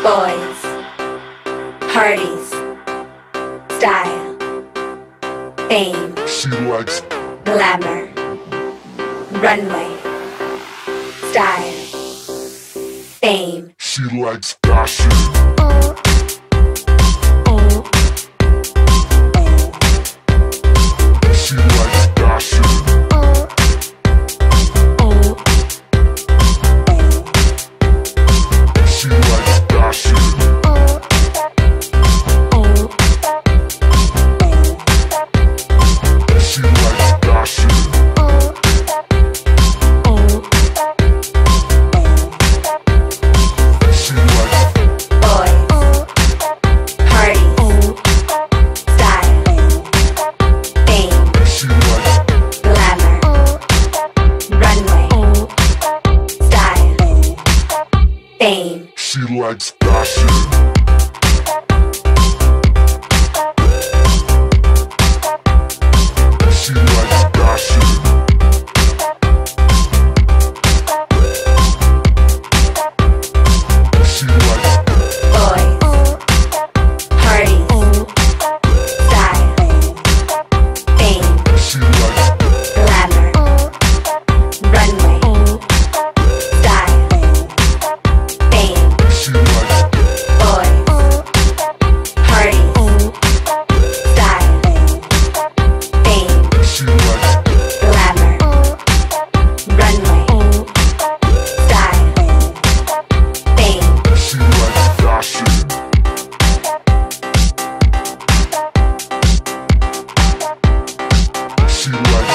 Boys, parties, style, fame, She likes glamour, runway, style, fame, She likes gossip. She likes gossip. She likes gossip. She likes gossip. She likes boys, parties, style, fame, She likes glamour, runway, style, fame, She likes gossip. She likes gossip. She likes boys, parties, style, fame, She likes glamour, runway, style, fame, She likes boys, parties, style, fame, She likes glamour, runway, style, fame, She likes gossip. She likes